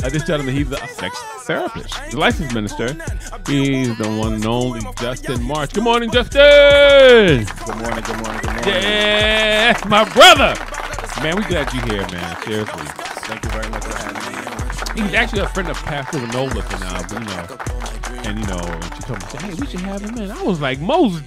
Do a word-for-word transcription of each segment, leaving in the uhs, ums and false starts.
Uh, this gentleman, he's a sex therapist, the licensed minister. He's the one and only Justin March. Good morning, Justin. Good morning, good morning, good morning. Yeah, my brother. Man, we glad you're here, man. Seriously. Thank you very much for having me. He's actually a friend of Pastor Nola, and uh, you know, and you know, and she told me, "Hey, we should have him in." I was like, "Most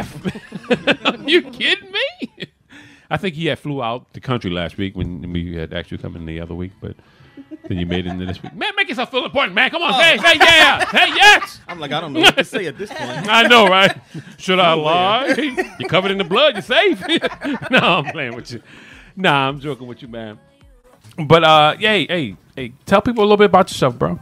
deaf." Are you kidding me? I think he had flew out the country last week when we had actually come in the other week, but then you made it into this week. Man, make yourself feel important, man. Come on, oh. say, say yeah, hey yes. I'm like, I don't know what to say at this point. I know, right? Should I lie? You're covered in the blood. You're safe. No, I'm playing with you. Nah, I'm joking with you, man. But uh, hey, hey, hey, tell people a little bit about yourself, bro.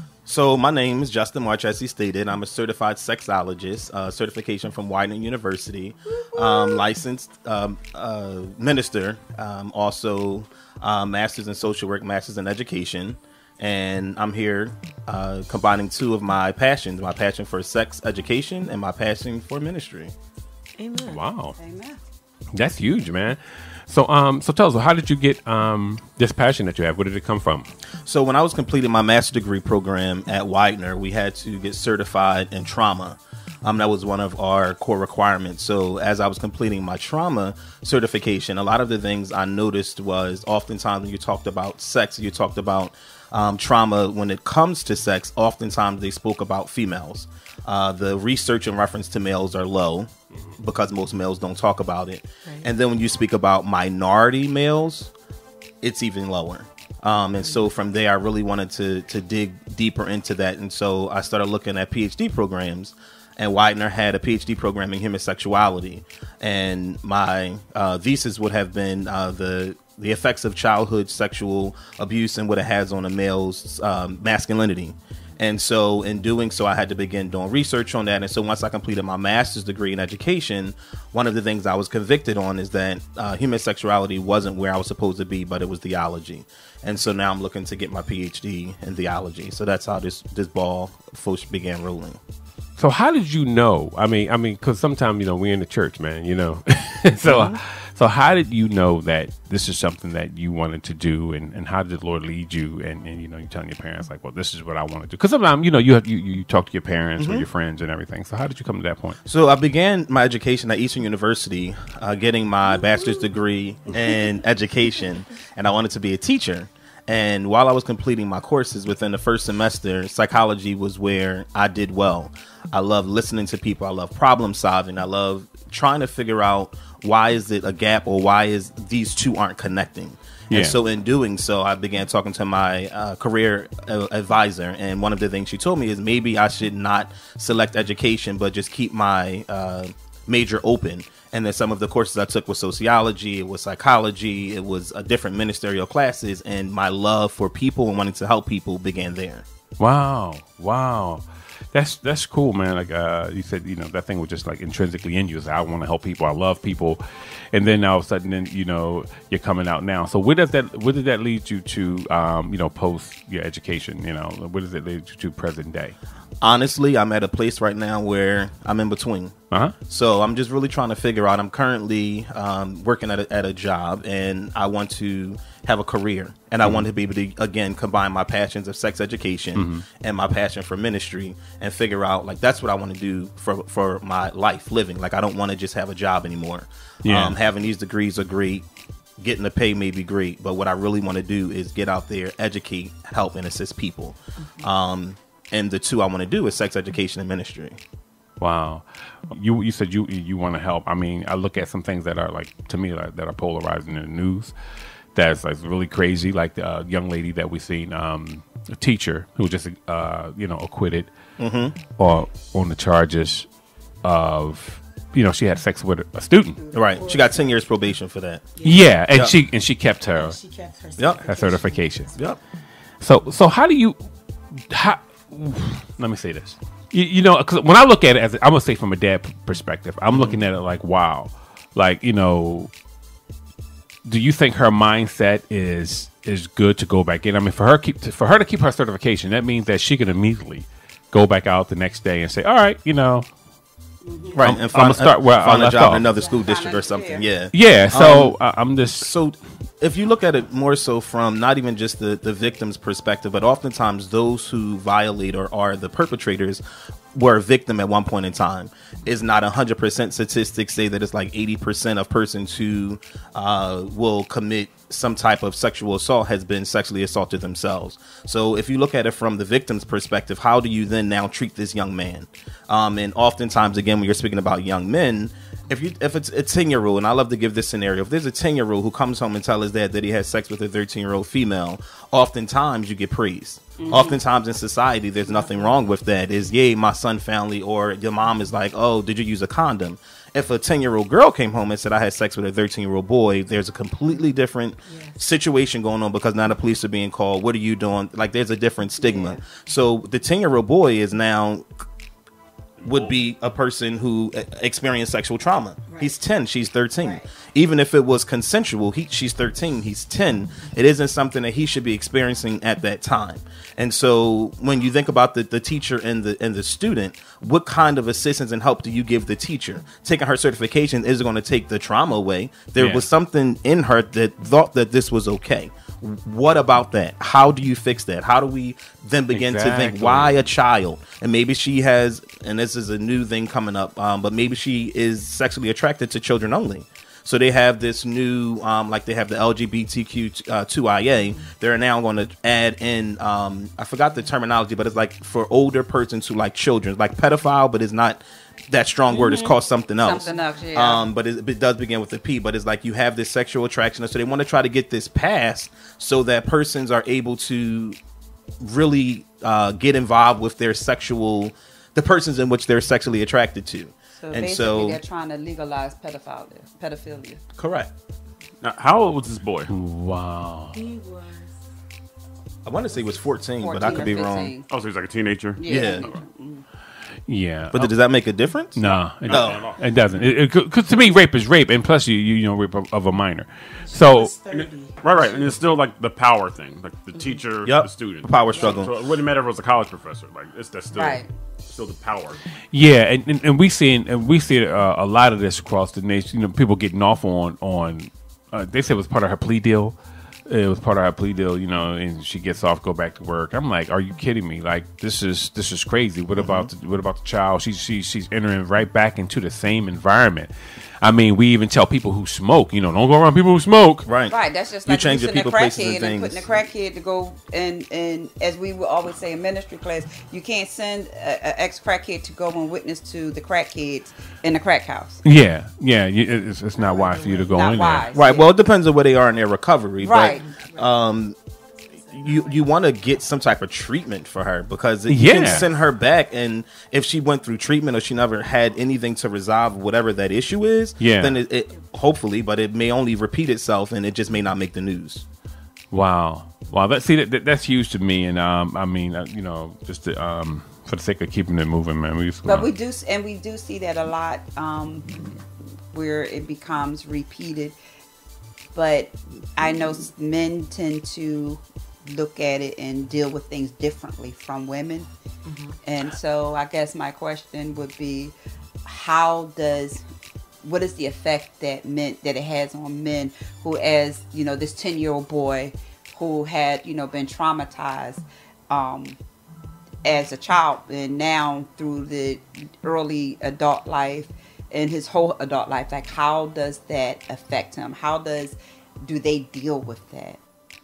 So my name is Justin March, as he stated. I'm a certified sexologist, uh, certification from Widener University, um, licensed um, uh, minister, um, also uh, master's in social work, master's in education. And I'm here uh, combining two of my passions, my passion for sex education and my passion for ministry. Amen. Wow. Amen. That's huge, man. So, um, so tell us, how did you get um, this passion that you have? Where did it come from? So when I was completing my master's degree program at Widener, we had to get certified in trauma. Um, that was one of our core requirements. So as I was completing my trauma certification, a lot of the things I noticed was oftentimes when you talked about sex, you talked about um, trauma. When it comes to sex, oftentimes they spoke about females. Uh, the research in reference to males are low because most males don't talk about it. Right. And then when you speak about minority males, it's even lower. Um, and so from there, I really wanted to to dig deeper into that. And so I started looking at PhD programs, and Widener had a PhD program in human sexuality. And my uh, thesis would have been uh, the the effects of childhood sexual abuse and what it has on a male's um, masculinity. And so in doing so, I had to begin doing research on that. And so once I completed my master's degree in education, one of the things I was convicted on is that uh, human sexuality wasn't where I was supposed to be, but it was theology. And so now I'm looking to get my PhD in theology. So that's how this, this ball first began rolling. So how did you know? I mean, I mean, because sometimes, you know, we're in the church, man, you know. so mm-hmm. so how did you know that this is something that you wanted to do? And, and how did the Lord lead you? And, and, you know, you're telling your parents, like, well, this is what I want to do. Because sometimes, you know, you have you, you talk to your parents mm-hmm. or your friends and everything. So how did you come to that point? So I began my education at Eastern University, uh, getting my bachelor's degree in education. And I wanted to be a teacher. And while I was completing my courses within the first semester, psychology was where I did well. I love listening to people. I love problem solving. I love trying to figure out why is it a gap or why is these two aren't connecting. Yeah. And so in doing so, I began talking to my uh, career uh, advisor. And one of the things she told me is maybe I should not select education, but just keep my uh, major open. And then some of the courses I took was sociology, it was psychology, it was a different ministerial classes, and my love for people and wanting to help people began there. Wow, wow. That's that's cool, man. Like uh, you said, you know, that thing was just like intrinsically in you. It's like, I want to help people. I love people. And then all of a sudden, then, you know, you're coming out now. So where does that, where did that lead you to, um, you know, post your education? You know, where does it lead you to present day? Honestly, I'm at a place right now where I'm in between. Uh-huh. So I'm just really trying to figure out. I'm currently um, working at a, at a job, and I want to have a career, and I mm-hmm. want to be able to again combine my passions of sex education mm-hmm. and my passion for ministry, and figure out like that's what I want to do for for my life living. Like I don't want to just have a job anymore. Yeah. Um, having these degrees are great. Getting the pay may be great, but what I really want to do is get out there, educate, help, and assist people. Mm-hmm. Um, and the two I want to do is sex education and ministry. Wow. You you said you you want to help. I mean, I look at some things that are like, to me, like, that are polarizing in the news. That's like really crazy. Like the uh, young lady that we seen, um, a teacher who was just, uh, you know, acquitted mm-hmm. or on the charges of, you know, she had sex with a student. Right. She got ten years probation for that. Yeah, yeah and yep. she and she kept her, she kept her, yep. her certification. Yep. So so how do you? How, let me say this. You, you know, because when I look at it, as a, I'm gonna say from a dad perspective, I'm mm-hmm. looking at it like, wow, like, you know. Do you think her mindset is is good to go back in? I mean, for her keep to, for her to keep her certification, that means that she can immediately go back out the next day and say, "All right, you know, Right, I'm- and find, I'ma start where I find a left job off. in another school Yeah. district or Find a something. career. Yeah. Yeah, so Um, uh, I'm just So if you look at it more so from not even just the, the victim's perspective, but oftentimes those who violate or are the perpetrators were a victim at one point in time. Is not one hundred percent statistics say that it's like eighty percent of persons who uh, will commit some type of sexual assault has been sexually assaulted themselves. So if you look at it from the victim's perspective, how do you then now treat this young man? Um, and oftentimes, again, when you're speaking about young men, if you if it's a ten year old, and I love to give this scenario, if there's a ten year old who comes home and tells his dad that he had sex with a thirteen year old female, oftentimes you get praised. Mm-hmm. Oftentimes in society, there's nothing wrong with that. Is yay, my son family, or your mom is like, oh, did you use a condom? If a ten year old girl came home and said I had sex with a thirteen year old boy, there's a completely different yes. situation going on, because now the police are being called. What are you doing? Like, there's a different stigma. Yeah. So the ten year old boy is now would be a person who experienced sexual trauma. Right. He's ten, she's thirteen. Right. Even if it was consensual, he, she's thirteen, he's ten. It isn't something that he should be experiencing at that time. And so when you think about the, the teacher and the and the student, what kind of assistance and help do you give the teacher? Taking her certification isn't going to take the trauma away. There yeah. was something in her that thought that this was okay. What about that? How do you fix that? How do we then begin exactly. to think, why a child? And maybe she has, and this is a new thing coming up, um, but maybe she is sexually attracted to children only. So they have this new, um, like they have the L G B T Q two I A. They're now going to add in, um, I forgot the terminology, but it's like for older persons who like children, like pedophile, but it's not that strong word. Mm-hmm. It's called something else. Something else, yeah. Um, but it, it does begin with a P. But it's like you have this sexual attraction, so they want to try to get this passed so that persons are able to really uh, get involved with their sexual, the persons in which they're sexually attracted to. So and basically, so, they're trying to legalize pedophilia. Pedophilia. Correct. Now, how old was this boy? Wow. He was. I want to say he was fourteen, fourteen but I could be fifteen. wrong. Oh, so he's like a teenager. Yeah. yeah. Mm-hmm. Yeah, but oh. does that make a difference? No, it, no. it doesn't. Because to me, rape is rape, and plus, you you, you know, rape of, of a minor. So, it, right, right, and it's still like the power thing, like the teacher, yep. the student, the power struggle. So it wouldn't matter if it was a college professor. Like it's that's still right. still the power. Yeah, and, and, and we see and we see uh, a lot of this across the nation. You know, people getting off on on. Uh, they said it was part of her plea deal. It was part of her plea deal, you know, and she gets off, go back to work. I'm like, are you kidding me? Like, this is this is crazy. What mm-hmm. about the, what about the child? She's she, she's entering right back into the same environment. I mean, we even tell people who smoke, you know, don't go around people who smoke. Right, right. That's just you like change your people, places, and, and things. putting a crackhead to go and and as we would always say in ministry class, you can't send an ex crackhead to go and witness to the crackheads in the crack house. Yeah, yeah, you, it's, it's not wise for you to go not in wise, there. Right. Yeah. Well, it depends on where they are in their recovery. Right. But, um, you you want to get some type of treatment for her, because you yeah. can send her back, and if she went through treatment or she never had anything to resolve whatever that issue is, yeah. then it, it hopefully, but it may only repeat itself, and it just may not make the news. Wow, wow. That see that, that that's huge to me, and um, I mean, uh, you know, just to, um, for the sake of keeping it moving, man. We just but we do, and we do see that a lot, um, where it becomes repeated. But I know men tend to look at it and deal with things differently from women. Mm-hmm. And so I guess my question would be, how does, what is the effect that men, that it has on men who, as, you know, this ten year old boy who had, you know, been traumatized, um, as a child, and now through the early adult life and his whole adult life, like how does that affect him? How does, do they deal with that?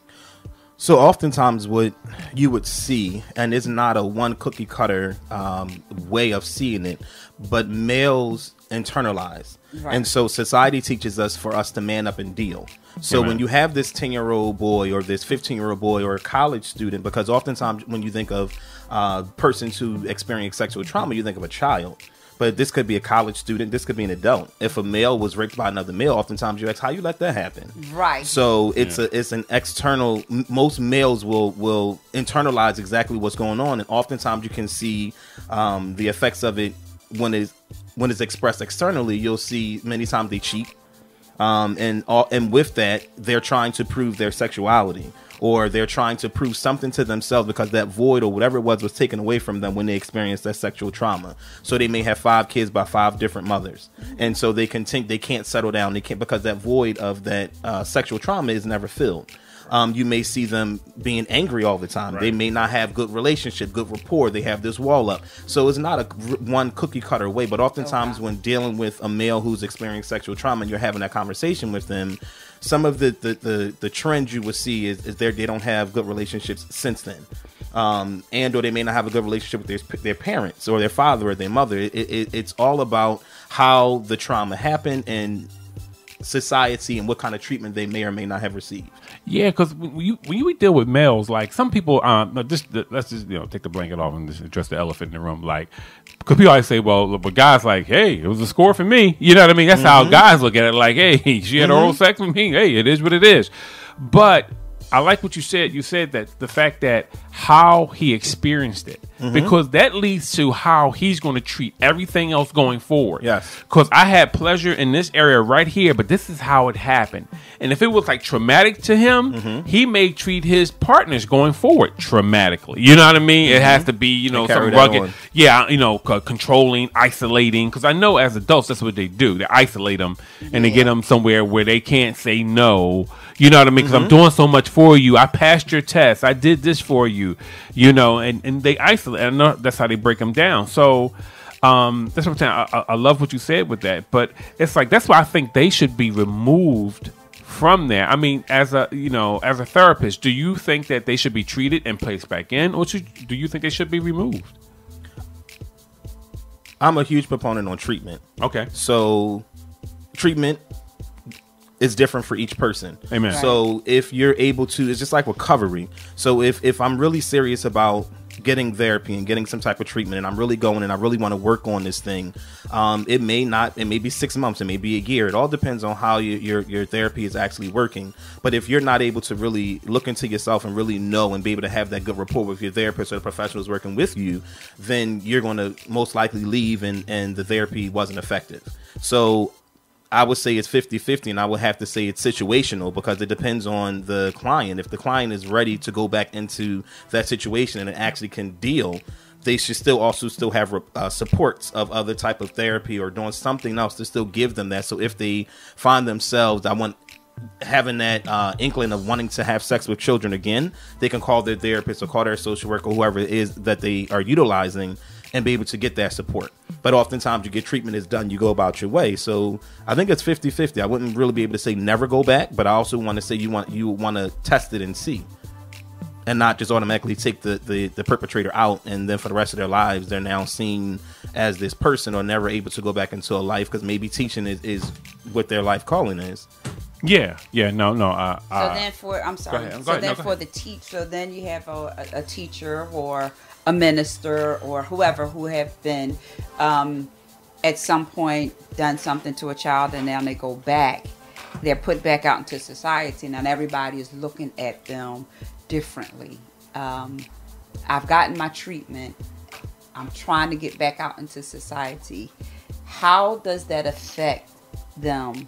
So oftentimes what you would see, and it's not a one cookie cutter um, way of seeing it, but males internalize. Right. And so society teaches us for us to man up and deal. So Amen. When you have this ten year old boy or this fifteen year old boy or a college student, because oftentimes when you think of uh, persons who experience sexual trauma, you think of a child. But this could be a college student. This could be an adult. If a male was raped by another male, oftentimes you ask, how you let that happen? Right. So it's yeah. a it's an external. M- most males will will internalize exactly what's going on, and oftentimes you can see um, the effects of it when it's when it's expressed externally. You'll see many times they cheat, um, and all, and with that they're trying to prove their sexuality. or they're trying to prove something to themselves because that void or whatever it was was taken away from them when they experienced that sexual trauma. So they may have five kids by five different mothers, and so they continue, they can't settle down, they can't, because that void of that uh, sexual trauma is never filled. Um, you may see them being angry all the time. Right. They may not have good relationship, good rapport. They have this wall up. So it's not a one cookie cutter way. But oftentimes oh, wow. when dealing with a male who's experiencing sexual trauma and you're having that conversation with them, some of the, the, the, the trends you will see is, is they don't have good relationships since then. Um, and or they may not have a good relationship with their, their parents or their father or their mother. It, it, it's all about how the trauma happened and society and what kind of treatment they may or may not have received. Yeah, because when you when you deal with males, like some people, um, no, just let's just you know take the blanket off and just address the elephant in the room. Like, because people always say, well, but guys like, hey, it was a score for me. You know what I mean? That's mm-hmm. how guys look at it. Like, hey, she had mm-hmm. oral sex with me. Hey, it is what it is. But I like what you said. You said that the fact that how he experienced it, mm-hmm. because that leads to how he's going to treat everything else going forward. Yes. Because I had pleasure in this area right here, but this is how it happened. And if it was like traumatic to him, mm-hmm. he may treat his partners going forward traumatically. You know what I mean? Mm-hmm. It has to be, you know, some rugged, yeah, you know, c- controlling, isolating. Because I know as adults, that's what they do. They isolate them and yeah. they get them somewhere where they can't say no. You know what I mean? Because mm-hmm. I'm doing so much for you. I passed your test. I did this for you. You know, and, and they isolate. And that's how they break them down. So um, that's what I'm saying. I, I, I love what you said with that. But it's like, that's why I think they should be removed from there. I mean, as a, you know, as a therapist, do you think that they should be treated and placed back in? Or should, do you think they should be removed? I'm a huge proponent on treatment. Okay. So treatment is different for each person. Amen. Right. So if you're able to, it's just like recovery. So if, if I'm really serious about getting therapy and getting some type of treatment and I'm really going and I really want to work on this thing, um, it may not, it may be six months, it may be a year. It all depends on how you, your your therapy is actually working. But if you're not able to really look into yourself and really know and be able to have that good rapport with your therapist or the professionals working with you, then you're going to most likely leave and, and the therapy wasn't effective. So I would say it's fifty-fifty, and I would have to say it's situational because it depends on the client. If the client is ready to go back into that situation and it actually can deal, they should still also still have uh, supports of other type of therapy or doing something else to still give them that. So if they find themselves, I want having that uh, inkling of wanting to have sex with children again, they can call their therapist or call their social worker or whoever it is that they are utilizing and be able to get that support. But oftentimes you get treatment is done, you go about your way. So I think it's fifty-fifty. I wouldn't really be able to say never go back, but I also want to say you want you want to test it and see. And not just automatically take the, the, the perpetrator out and then for the rest of their lives they're now seen as this person or never able to go back into a life because maybe teaching is, is what their life calling is. Yeah, yeah, no, no. Uh, so uh, then for, I'm sorry. Go ahead, go so ahead, then no, go for ahead. the teach, so then you have a, a teacher or a minister or whoever who have been um, at some point done something to a child and now they go back. They're put back out into society and everybody is looking at them differently. Um, I've gotten my treatment. I'm trying to get back out into society. How does that affect them?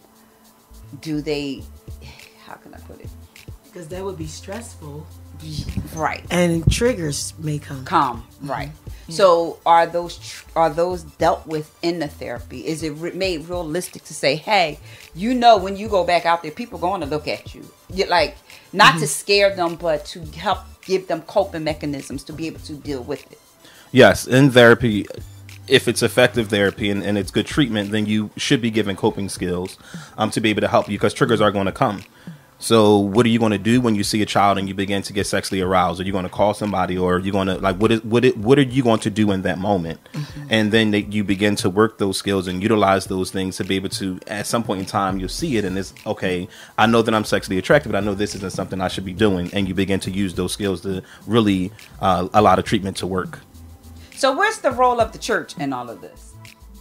Do they, how can I put it? Because that would be stressful. Right. And triggers may come. Come, right. Mm-hmm. So are those tr- are those dealt with in the therapy? Is it re- made realistic to say, hey, you know when you go back out there, people are going to look at you. You're like, not mm-hmm. to scare them, but to help give them coping mechanisms to be able to deal with it. Yes, in therapy, if it's effective therapy and, and it's good treatment, then you should be given coping skills um, to be able to help you because triggers are going to come. So what are you going to do when you see a child and you begin to get sexually aroused? Are you going to call somebody or are you going to like what is what it, what are you going to do in that moment? Mm-hmm. And then they, you begin to work those skills and utilize those things to be able to at some point in time you'll see it and it's okay. I know that I'm sexually attracted, but I know this isn't something I should be doing. And you begin to use those skills to really uh, allow the treatment to work. So where's the role of the church in all of this?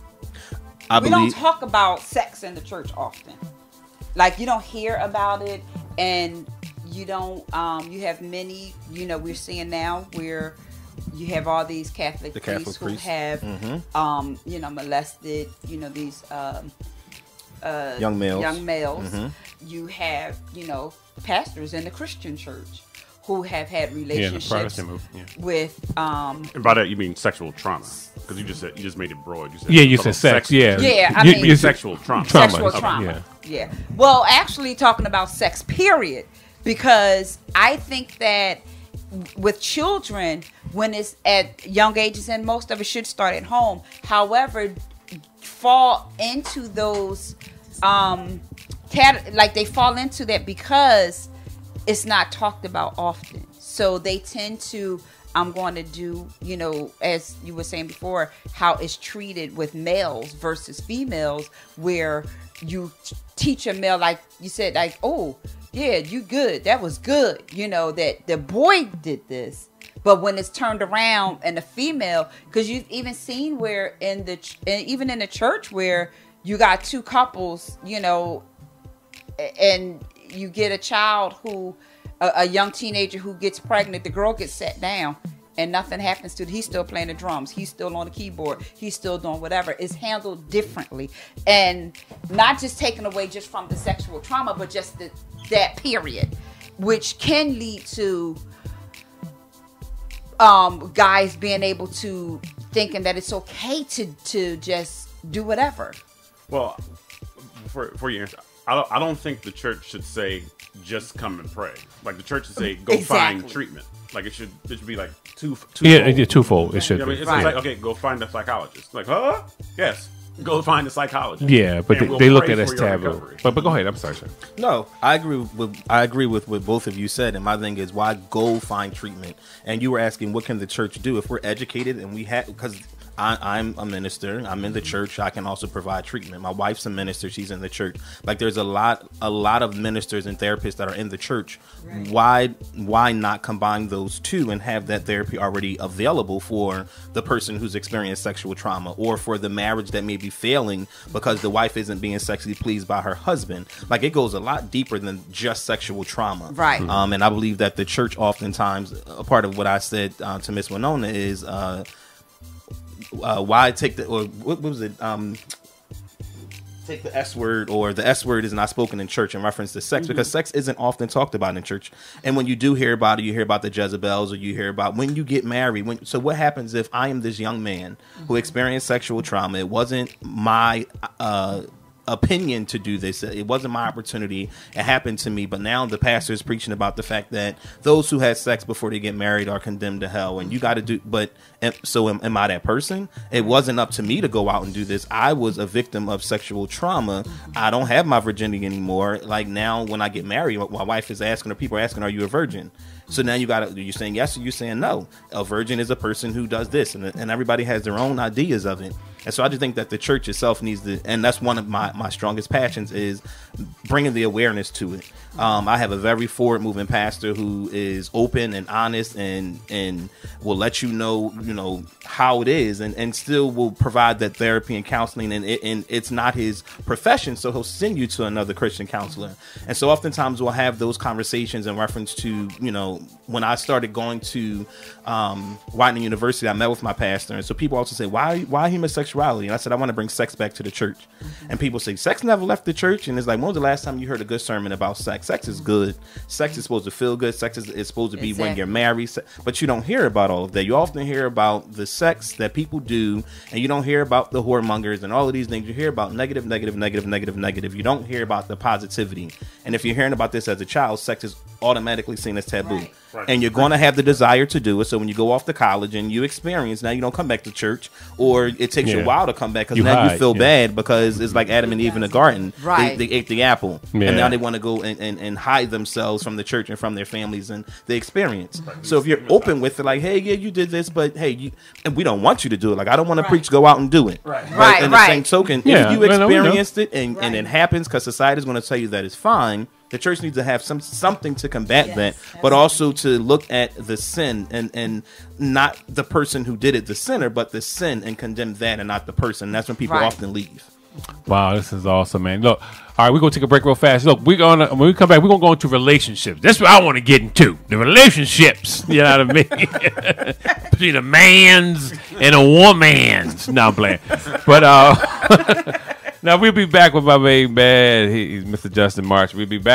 I we believe, don't talk about sex in the church often. Like you don't hear about it and you don't, um, you have many, you know, we're seeing now where you have all these Catholic the priests Catholic who priests. have, mm-hmm. um, you know, molested, you know, these um, uh, young males. Young males. Mm-hmm. You have, you know, pastors in the Christian church who have had Yeah, the relationships Protestant movement. Yeah. with um And by that you mean sexual trauma, because you just said you just made it broad. You said Yeah, you about said sex. Yeah, Yeah, I You- mean- you- sexual trauma. Trauma. sexual Okay, trauma. yeah. Yeah. Well, actually talking about sex period, because I think that with children, when it's at young ages, and most of it should start at home, however, fall into those um cat like they fall into that because it's not talked about often. So they tend to I'm going to do, you know, as you were saying before, how it's treated with males versus females, where you t- teach a male, like you said, like, oh, yeah, you good. That was good. You know, that the boy did this. But when it's turned around and the female, because you've even seen where in the, ch- and even in the church where you got two couples, you know, a- and you get a child who, a, a young teenager who gets pregnant, the girl gets set down and nothing happens to it. He's still playing the drums. He's still on the keyboard. He's still doing whatever. It's handled differently. And not just taken away just from the sexual trauma, but just the, that period, which can lead to um, guys being able to thinking that it's okay to, to just do whatever. Well, before, before you answer, I don't, I don't think the church should say just come and pray. Like the church should say go Exactly. find treatment. Like it should it should be like two two. Yeah, yeah, twofold. It should You know what I mean? be. It's Right. like okay, go find a psychologist. Like huh? Yes, go find a psychologist. Yeah, but And they, we'll they look pray at it as for your taboo. recovery. But but go ahead. I'm sorry, sir. No, I agree with I agree with what both of you said, and my thing is why go find treatment? And you were asking what can the church do if we're educated and we have because I, I'm a minister, I'm in the church, I can also provide treatment. My wife's a minister, she's in the church. Like there's a lot a lot of ministers and therapists that are in the church. Right. Why why not combine those two and have that therapy already available for the person who's experienced sexual trauma or for the marriage that may be failing because the wife isn't being sexually pleased by her husband? Like it goes a lot deeper than just sexual trauma. Right. Um, and I believe that the church oftentimes, a part of what I said uh, to Miss Winona is uh, uh, why take the, or what, what was it? Um, take the S word, or the S word is not spoken in church in reference to sex, because sex isn't often talked about in church. And when you do hear about it, you hear about the Jezebels, or you hear about when you get married. When, so what happens if I am this young man who experienced sexual trauma? It wasn't my uh, opinion to do this. It wasn't my opportunity. It happened to me. But now the pastor is preaching about the fact that those who had sex before they get married are condemned to hell. And you got to do, but and so am, am I that person? It wasn't up to me to go out and do this. I was a victim of sexual trauma. I don't have my virginity anymore. Like now when I get married, my wife is asking, or people are asking, are you a virgin? So now you got to, you're saying yes or you're saying no. A virgin is a person who does this, and, and everybody has their own ideas of it. And so I just think that the church itself needs to, and that's one of my, my strongest passions, is bringing the awareness to it. Um, I have a very forward moving pastor who is open and honest and and will let you know, you know, how it is, and, and still will provide that therapy and counseling. And, it, and it's not his profession, so he'll send you to another Christian counselor. And so oftentimes we'll have those conversations in reference to, you know, when I started going to um, Whitening University, I met with my pastor. And so people also say, why, why homosexuality? And I said, I want to bring sex back to the church. And people say, sex never left the church. And it's like, when was the last time you heard a good sermon about sex? Sex is good. Sex is supposed to feel good. Sex is, is supposed to be Exactly. when you're married. Se- But you don't hear about all of that. You often hear about the sex that people do, and you don't hear about the whoremongers and all of these things. You hear about negative, negative, negative, negative, negative. You don't hear about the positivity. And if you're hearing about this as a child, sex is automatically seen as taboo. Right. Right. And you're going to have the desire to do it. So when you go off to college and you experience, now you don't come back to church, or it takes you Yeah. a while to come back because You now you hide, feel yeah. bad because it's like Adam and Eve in the garden. Right. They, they ate the apple. Yeah. And now they want to go and, and, and hide themselves from the church and from their families and the experience. So if you're open with it, like, hey, yeah, you did this, but hey, you, and we don't want you to do it. Like, I don't want to preach, go out and do it. Right. But Right, in right. the same token, Yeah, if you no, no, we know. experienced it and, and it Right. happens because society is going to tell you that it's fine, the church needs to have some something to combat Yes, that, but absolutely. also to look at the sin and and not the person who did it, the sinner, but the sin, and condemn that and not the person. That's when people Right. often leave. Wow, this is awesome, man. Look, all right, we're gonna take a break real fast. Look, we're gonna when we come back, we're gonna go into relationships. That's what I want to get into. The relationships. You know what I mean? Between a man's and a woman's. No, I'm playing. But uh now we'll be back with my main man. He, he's Mister Justin March. We'll be back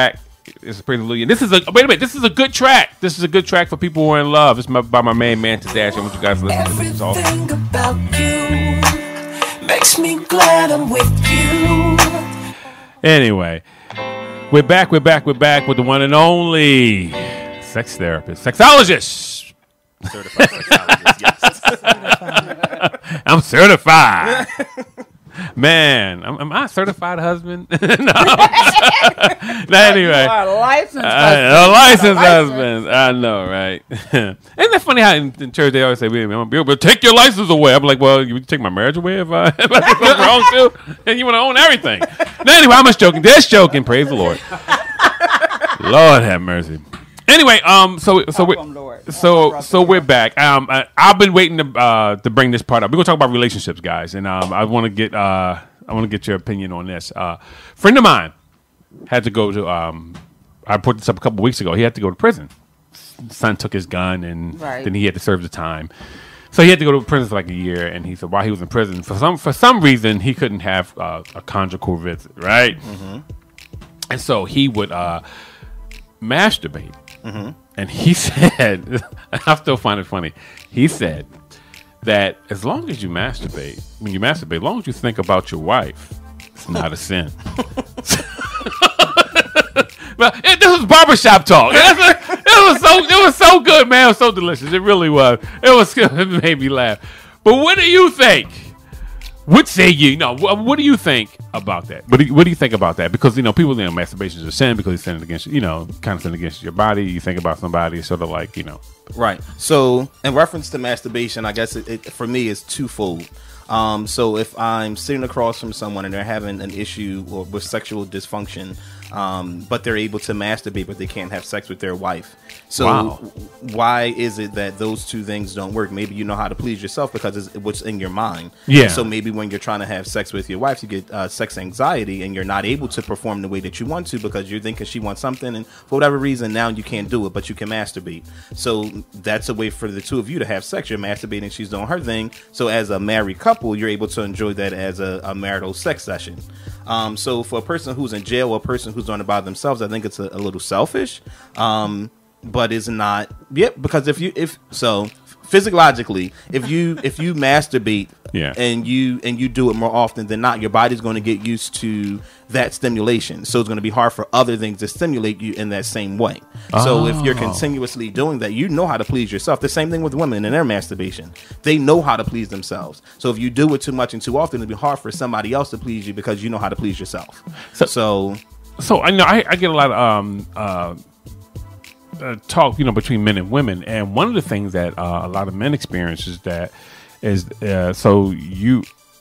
It's a Praise Hallelujah. This is a wait a minute. This is a good track. This is a good track for people who are in love. It's my, by my main man Tadash. I want you guys to listen to this. It's awesome. Everything about you makes me glad I'm with you. Anyway, we're back. We're back. We're back with the one and only sex therapist, sexologist. Certified sexologist, yes. I'm certified. Man, am, am I a certified husband? no. no, anyway. You are a licensed Uh, husband. a licensed You are a husband. I know, right? Isn't that funny how in, in church they always say, "Wait, man, but take your license away." I'm like, well, you take my marriage away if I, if I do something wrong too? And you want to own everything. No, anyway, I'm just joking. Just joking. Praise the Lord. Lord have mercy. Anyway, um, so so we Welcome, Lord. so so we're back. Um, I, I've been waiting to uh to bring this part up. We're gonna talk about relationships, guys, and um, I want to get uh I want to get your opinion on this. Uh, friend of mine had to go to um, I put this up a couple weeks ago. He had to go to prison. Son took his gun, and Right. then he had to serve the time. So he had to go to prison for like a year, and he said while he was in prison, for some for some reason he couldn't have uh, a conjugal visit, right? Mm-hmm. And so he would uh, masturbate. Mm-hmm. And he said, I still find it funny. He said that as long as you masturbate, when you masturbate, as long as you think about your wife, it's not a sin. Well, it, this was barbershop talk. It was, it was so it was so good, man. It was so delicious. It really was. It was it made me laugh. But what do you think? What say you? No, what, what do you think about that? What do you, what do you think about that? Because you know, people, you know, masturbation is a sin because it's sinning against, you know, kind of sin against your body. You think about somebody, it's sort of like, you know, Right. So, in reference to masturbation, I guess it, it for me is twofold. Um, so, if I'm sitting across from someone and they're having an issue or with sexual dysfunction, um, but they're able to masturbate, but they can't have sex with their wife. So, Wow. why is it that those two things don't work? Maybe you know how to please yourself because it's what's in your mind. Yeah. So maybe when you're trying to have sex with your wife, you get uh, sex anxiety and you're not able to perform the way that you want to because you're thinking she wants something, and for whatever reason now you can't do it, but you can masturbate. So that's a way for the two of you to have sex. You're masturbating, she's doing her thing. So as a married couple, you're able to enjoy that as a, a marital sex session. Um, so for a person who's in jail or a person who's doing it by themselves, I think it's a, a little selfish. Um, but it's not. Yep. Because if you if so. Physiologically, if you if you masturbate Yeah. and you and you do it more often than not, your body's going to get used to that stimulation. So it's going to be hard for other things to stimulate you in that same way. So if you're Oh. continuously doing that, you know how to please yourself. The same thing with women in their masturbation. They know how to please themselves. So if you do it too much and too often, it'll be hard for somebody else to please you because you know how to please yourself. So- So, so I know I, I get a lot of um uh, uh talk, you know, between men and women, and one of the things that uh, a lot of men experience is that is uh, so you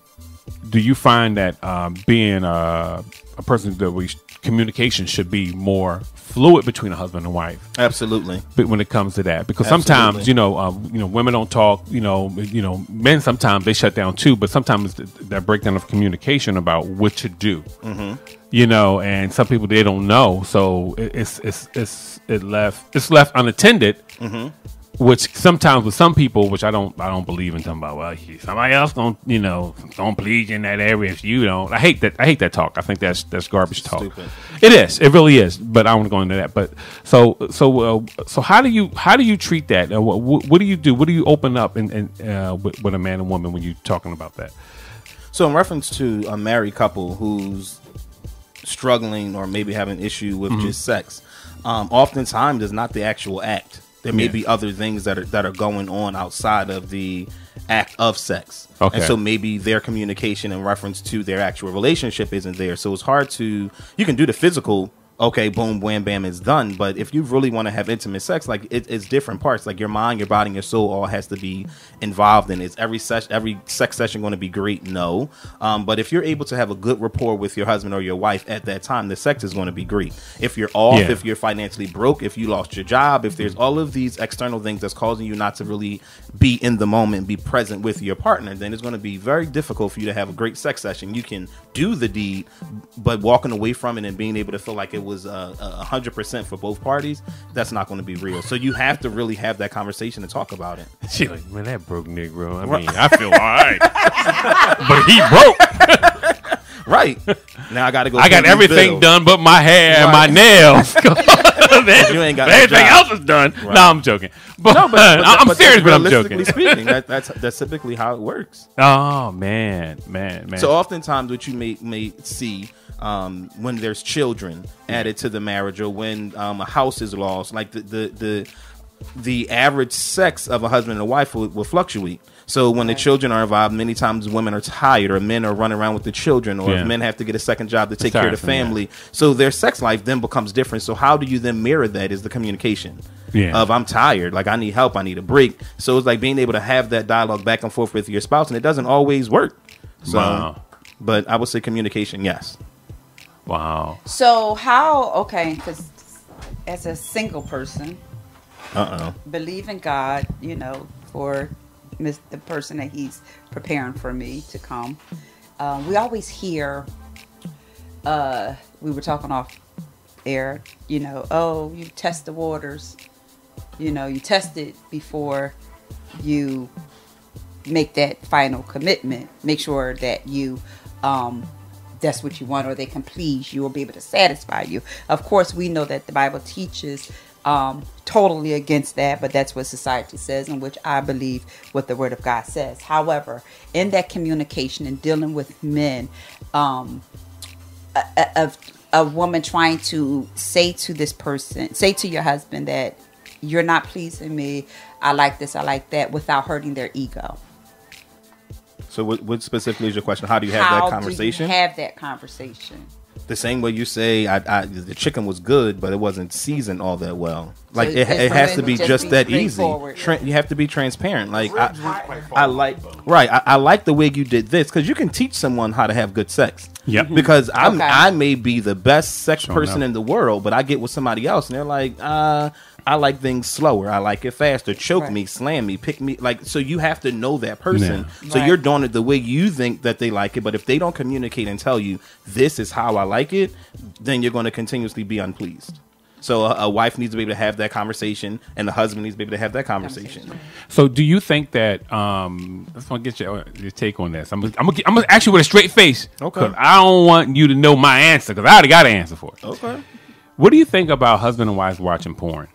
do you find that um, being uh, a person that we communication should be more fluid between a husband and wife, absolutely. but when it comes to that, because sometimes Absolutely. you know um, you know women don't talk, you know you know men sometimes they shut down too, but sometimes th- that breakdown of communication about what to do, mm-hmm. you know, and some people they don't know, so it, it's it's it's it left it's left unattended, Mm-hmm. which sometimes with some people, which I don't I don't believe in talking about. Well, somebody else don't you know don't please you in that area if you don't. I hate that. I hate that talk. I think that's that's garbage talk. Stupid. It is. It really is. But I don't want to go into that. But so so uh, so how do you how do you treat that? Uh, what, what do you do? What do you open up in, in, uh, with, with a man and woman when you're talking about that? So in reference to a married couple who's struggling or maybe having an issue with Mm-hmm. just sex, um, oftentimes it's not the actual act. There may Yeah. be other things that are that are going on outside of the act of sex. Okay. And so maybe their communication in reference to their actual relationship isn't there. So it's hard to, you can do the physical, okay, boom, wham, bam, it's done. But if you really want to have intimate sex, like it, it's different parts. Like your mind, your body, and your soul all has to be involved in it. Is every session, every sex session going to be great? No. Um, but if you're able to have a good rapport with your husband or your wife at that time, the sex is going to be great. If you're off, Yeah. if you're financially broke, if you lost your job, if there's all of these external things that's causing you not to really be in the moment, be present with your partner, then it's going to be very difficult for you to have a great sex session. You can do the deed, but walking away from it and being able to feel like it was uh, a hundred percent for both parties, that's not going to be real. So you have to really have that conversation and talk about it. She like, man, that broke Negro. I mean, I feel all right, but he broke. Right. Now I got to go. I got pay these everything bills. done but my hair and my Right. nails. You ain't got no Everything job. else is done. Right. No, I'm joking. But, No, but, but I'm but serious, but I'm realistically joking. speaking, that, that's that's typically how it works. Oh man, man, man. So oftentimes, what you may may see um, when there's children added to the marriage, or when um, a house is lost, like the the the, the average sex of a husband and a wife will, will fluctuate. So when the children are involved, many times women are tired, or men are running around with the children, or Yeah. if men have to get a second job to take care of the tiresome, yeah. family. So their sex life then becomes different. So how do you then mirror that is the communication. Yeah. Of I'm tired, like I need help, I need a break. So it's like being able to have that dialogue back and forth with your spouse, and it doesn't always work. So, Wow. but I would say communication, yes. Wow. So how? Okay, because as a single person, Uh oh. believe in God, you know, for mis- the person that He's preparing for me to come. Um, we always hear. Uh, we were talking off air, you know. Oh, you test the waters. You know, you test it before you make that final commitment. Make sure that you. Um, that's what you want, or they can please you or be able to satisfy you. Of course, we know that the Bible teaches um, totally against that, but that's what society says, and which I believe what the Word of God says. However, in that communication and dealing with men, um, a, a, a woman trying to say to this person, say to your husband that you're not pleasing me, I like this, I like that, without hurting their ego. So what, what specifically is your question? How do you have How that conversation? do you have that conversation? The same way you say I, I, the chicken was good, but it wasn't seasoned all that well. Like So it, it's it has to really be just just be that easy. straightforward. Tra- you have to be transparent. Like I, I like right. I, I like the way you did this, because you can teach someone how to have good sex. Yep. Because I'm Okay. I may be the best sex Sure person enough. in the world, but I get with somebody else and they're like, uh, I like things slower. I like it faster. Choke Right. me, slam me, pick me. Like, so you have to know that person. Yeah. So Right. you're doing it the way you think that they like it. But if they don't communicate and tell you this is how I like it, then you're going to continuously be unpleased. So a, a wife needs to be able to have that conversation, and the husband needs to be able to have that conversation. So, do you think that? Um, I just want to get your, your take on this. I'm, gonna- I'm, gonna, I'm gonna ask you with a straight face. Okay. 'Cause I don't want you to know my answer, because I already got an answer for it. Okay. What do you think about husband and wives watching porn?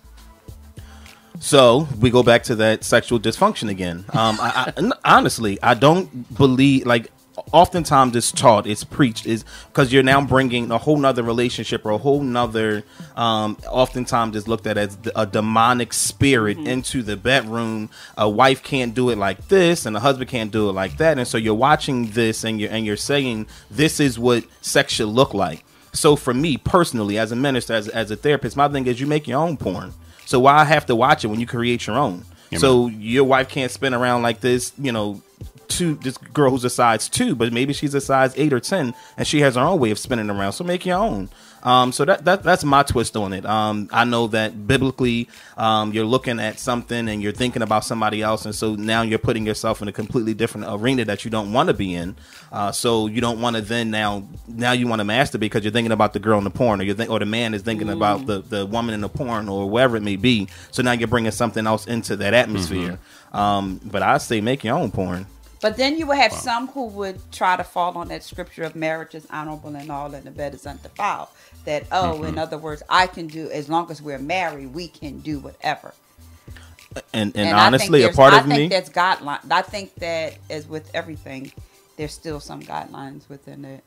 So we go back to that sexual dysfunction again. Um, I, I, n- honestly, I don't believe like. Oftentimes it's taught, it's preached, is because you're now bringing a whole nother relationship or a whole nother. Um, oftentimes it's looked at as a demonic spirit into the bedroom. A wife can't do it like this, and a husband can't do it like that. And so you're watching this, and you're and you're saying this is what sex should look like. So for me personally, as a minister, as as a therapist, my thing is you make your own porn. So why I have to watch it when you create your own? Yeah, So your wife can't spin around like this, you know. Two, this girl who's a size two, but maybe she's a size eight or ten, and she has her own way of spinning around. So make your own. Um, so that, that that's my twist on it. Um, I know that biblically, um, you're looking at something and you're thinking about somebody else, and so now you're putting yourself in a completely different arena that you don't want to be in. Uh, so you don't want to then now now you want to masturbate because you're thinking about the girl in the porn, or you think, or the man is thinking about the the woman in the porn, or wherever it may be. So now you're bringing something else into that atmosphere. Um, but I say make your own porn. But then you would have some who would try to fall on that scripture of marriage is honorable and all, and the bed is undefiled. That, oh, Mm-hmm. in other words, I can do, as long as we're married, we can do whatever. And, and, And I honestly, think a part there's- of I me, think that's guideline. I think that, as with everything, there's still some guidelines within it.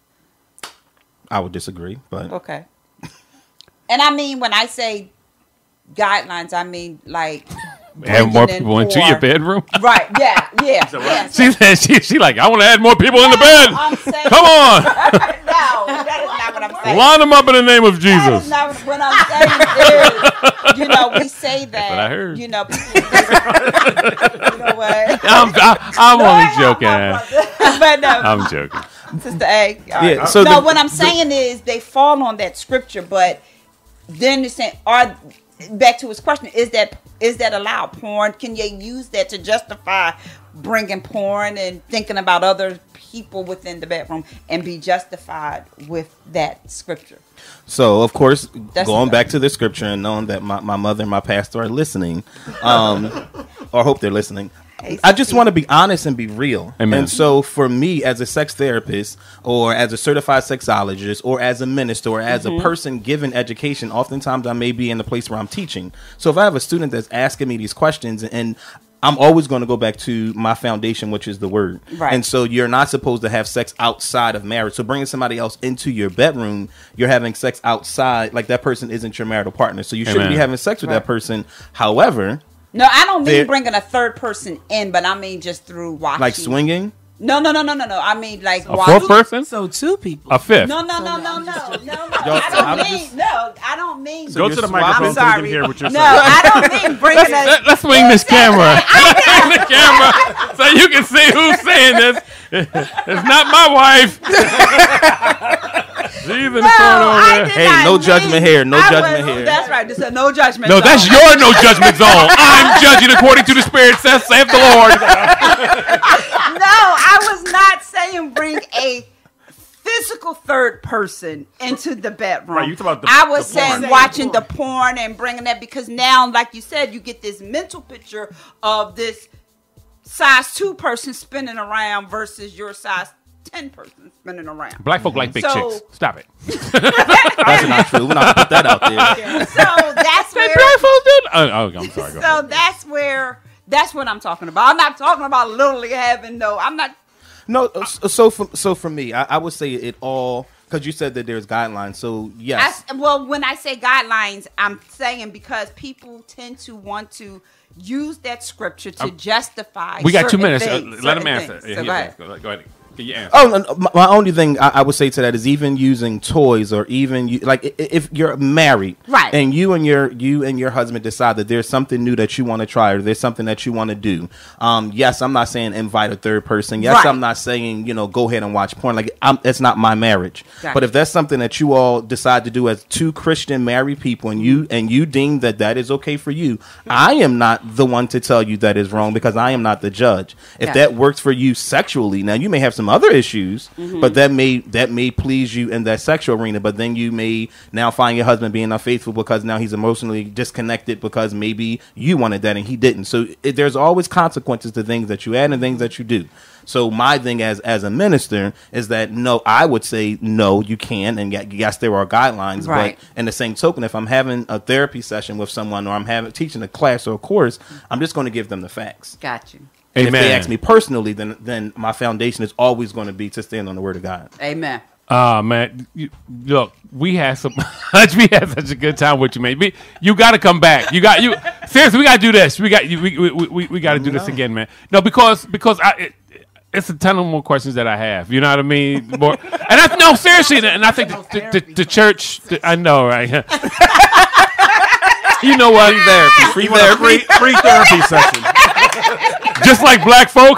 I would disagree, but Okay. And I mean, when I say guidelines, I mean like Add more bringing in people into your more- bedroom. Right? Yeah, yeah. yeah. She said she she like I want to add more people in the bed. I'm saying, Come on, no, that is not what I'm saying. line them up in the name of That is Jesus. not what I'm saying. Is, you know, we say that. what I heard. You know, people, you know what? I'm I, I'm only joking. But no, I'm joking. Sister A. all Yeah, right. so no, the- what I'm saying is they fall on that scripture, but then they're saying, are back to his question: Is that is that allowed? Porn? Can you use that to justify bringing porn and thinking about other people within the bedroom and be justified with that scripture? so of course, That's going the- back to the scripture and knowing that my, my mother and my pastor are listening, um, or hope they're listening. I just want to be honest and be real. Amen. And so for me as a sex therapist or as a certified sexologist or as a minister or as mm-hmm. a person given education, oftentimes I may be in the place where I'm teaching. So if I have a student that's asking me these questions, and I'm always going to go back to my foundation, which is the word. Right. And so you're not supposed to have sex outside of marriage. So bringing somebody else into your bedroom, you're having sex outside, like that person isn't your marital partner. So you Amen. shouldn't be having sex with Right. that person. However, No, I don't mean There- bringing a third person in, but I mean just through watching. like swinging. No, no, no, no, no, no. I mean like A watching. fourth person? So two people. A fifth? No, no, no, no, no, no, no. Y'all- I don't I'm mean just- no. I don't mean. So Go you're to the swapping- microphone I'm so we sorry. can hear what you're no, saying. I don't mean bringing a. Let, let's swing this camera. Swing the camera so you can see who's saying this. It's not my wife. She's in the No, corner over I there. did Hey, not no mean- judgment here, no I judgment was- here. That's right. This is no judgment. No, zone. that's your no judgment zone. I'm judging according to the Spirit, says, saith the Lord. No, I was not saying bring a physical third person into the bedroom. Right, you talk about the- I was the porn. saying watching the porn and bringing that, because now, like you said, you get this mental picture of this size two person spinning around versus your size ten person spinning around. Black folk like big So- chicks. Stop it. That's not true. We're not gonna put that out there. So that's where. Black folk did? Oh, oh, I'm sorry. Go So ahead. that's where. That's what I'm talking about. I'm not talking about literally having no. I'm not. No, uh, so for so for me, I, I would say it all because you said that there's guidelines. So yes, I, well, when I say guidelines, I'm saying because people tend to want to use that scripture to justify. We got two certain minutes. things, Uh, let him certain answer. things. Yeah, So yeah, go ahead. Go, go ahead. Get your answer. Oh, no, my, my only thing I, I would say to that is even using toys or even you, like i- if you're married, Right. and you and your you and your husband decide that there's something new that you want to try or there's something that you want to do. Um, yes, I'm not saying invite a third person. Yes, Right. I'm not saying you know go ahead and watch porn. Like I'm, it's not my marriage. Gotcha. But if that's something that you all decide to do as two Christian married people and you and you deem that that is okay for you, I am not the one to tell you that is wrong because I am not the judge. If Gotcha. that works for you sexually, now you may have some other issues, Mm-hmm. but that may that may please you in that sexual arena. But then you may now find your husband being unfaithful because now he's emotionally disconnected because maybe you wanted that and he didn't. So it, there's always consequences to things that you add and things that you do. So my thing as as a minister is that no, I would say no, you can, and ye- yes, there are guidelines. Right. But in the same token, if I'm having a therapy session with someone or I'm having teaching a class or a course, I'm just going to give them the facts. Got you. And if Amen. they ask me personally, then then my foundation is always going to be to stand on the word of God. Amen. Uh man, you, look, we had some, we had such a good time with you, man. We, you got to come back. You got you seriously. We got to do this. We got you. We we we, we got to do this again, man. No, because because I. It, it's a ton of more questions that I have. You know what I mean? More, and I no seriously, and I think the, the, the, the church. The, I know, right? You know what? Free therapy, free You want a therapy. free, free therapy session. Just like black folk.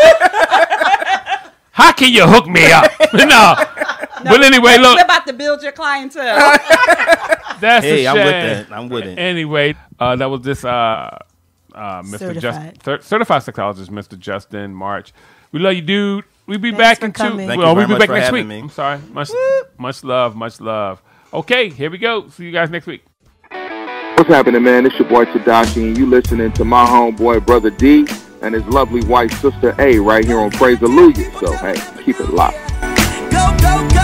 How can you hook me up? no. But anyway, We're look. about to build your clientele. That's Hey, a I'm with shame. that. I'm with it. Anyway, uh, that was this uh, uh, Mister Certified. Just, cer- certified sexologist, Mister Justin March. We love you, dude. We'll be Thanks back for in two. coming. Thank Well, you we'll very be much back for next having week. me. I'm sorry. Much, much love, much love. Okay, here we go. See you guys next week. What's happening, man? It's your boy Tadashi, and you listening to my homeboy Brother D and his lovely white sister A right here on Praise Hallelujah. So, hey, keep it locked. Go, go, go.